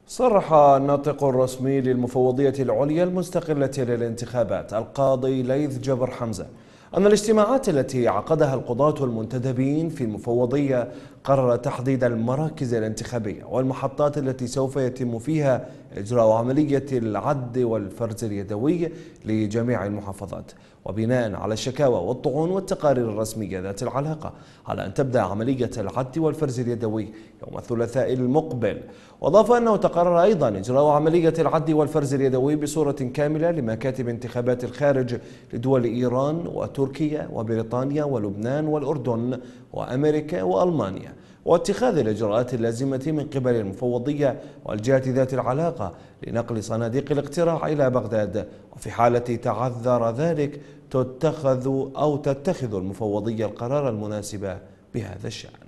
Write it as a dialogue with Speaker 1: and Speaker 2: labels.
Speaker 1: صرح الناطق الرسمي للمفوضية العليا المستقلة للانتخابات القاضي ليث جبر حمزة أن الاجتماعات التي عقدها القضاة المنتدبين في المفوضية قرر تحديد المراكز الانتخابية والمحطات التي سوف يتم فيها إجراء عملية العد والفرز اليدوي لجميع المحافظات، وبناء على الشكاوى والطعون والتقارير الرسمية ذات العلاقة على أن تبدأ عملية العد والفرز اليدوي يوم الثلاثاء المقبل. وأضاف أنه تقرر أيضا إجراء عملية العد والفرز اليدوي بصورة كاملة لمكاتب انتخابات الخارج لدول إيران وتركيا وبريطانيا ولبنان والأردن وأمريكا وألمانيا، واتخاذ الإجراءات اللازمة من قبل المفوضية والجهات ذات العلاقة لنقل صناديق الاقتراع إلى بغداد، وفي حالة تعذر ذلك تتخذ المفوضية القرار المناسب بهذا الشأن.